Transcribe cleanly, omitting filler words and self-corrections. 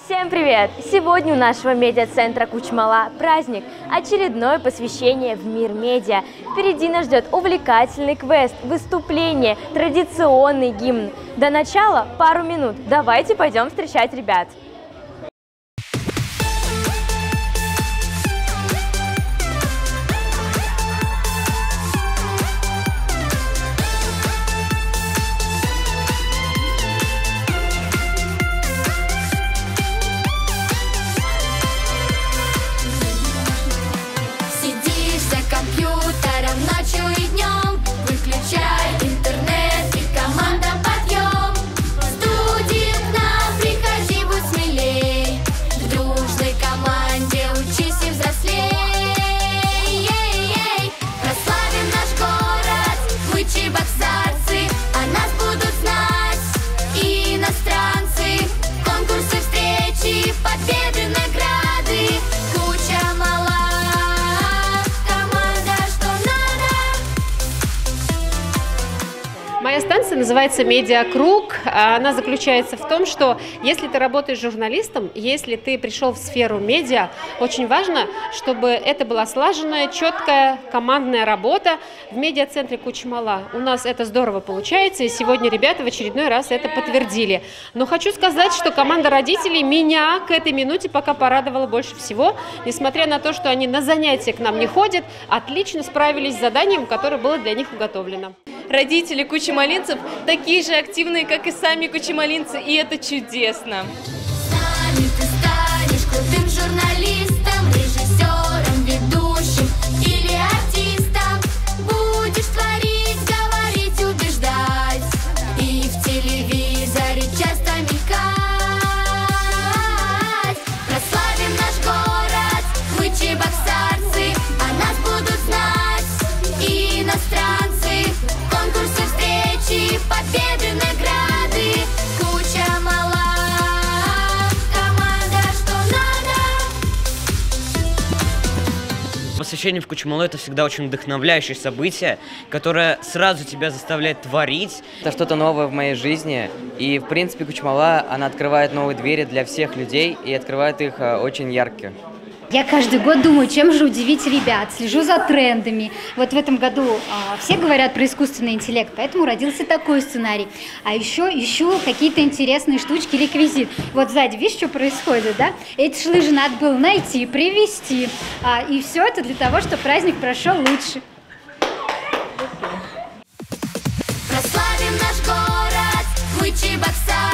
Всем привет! Сегодня у нашего медиацентра Кучмала праздник, очередное посвящение в мир медиа. Впереди нас ждет увлекательный квест, выступление, традиционный гимн. До начала пару минут. Давайте пойдем встречать ребят. Ночью и днем выключай интернет, и команда подъем. В студии к нам приходи, будь смелей, в дружной команде учись и взрослей. Прославим наш город, мы чебоксарцы, о нас будут знать и иностранцы. Конкурсы, встречи, победы, награды, куча мала. Моя станция называется «Медиакруг». Она заключается в том, что если ты работаешь журналистом, если ты пришел в сферу медиа, очень важно, чтобы это была слаженная, четкая командная работа в медиацентре Кучмала. У нас это здорово получается, и сегодня ребята в очередной раз это подтвердили. Но хочу сказать, что команда родителей меня к этой минуте пока порадовала больше всего. Несмотря на то, что они на занятия к нам не ходят, отлично справились с заданием, которое было для них уготовлено. Родители кучмалинцев такие же активные, как и сами кучмалинцы, и это чудесно. С нами ты станешь крутым журналистом, режиссером, ведущим или артистом. Будешь творить, говорить, убеждать, и в телевизоре часто мелькать. Прославим наш город, мы чебоксарцы, о нас будут знать и иностранцы. Конкурсы, встречи, победы, награды, куча мала, команда, что надо. Посвящение в Кучмалу — это всегда очень вдохновляющее событие, которое сразу тебя заставляет творить. Это что-то новое в моей жизни, и в принципе Кучмала, она открывает новые двери для всех людей и открывает их очень ярко. Я каждый год думаю, чем же удивить ребят, слежу за трендами. Вот в этом году все говорят про искусственный интеллект, поэтому родился такой сценарий. А еще ищу какие-то интересные штучки, реквизит. Вот сзади, видишь, что происходит, да? Эти лыжи надо было найти, привезти. И все это для того, чтобы праздник прошел лучше. Прославим наш город, мы чебоксарцы.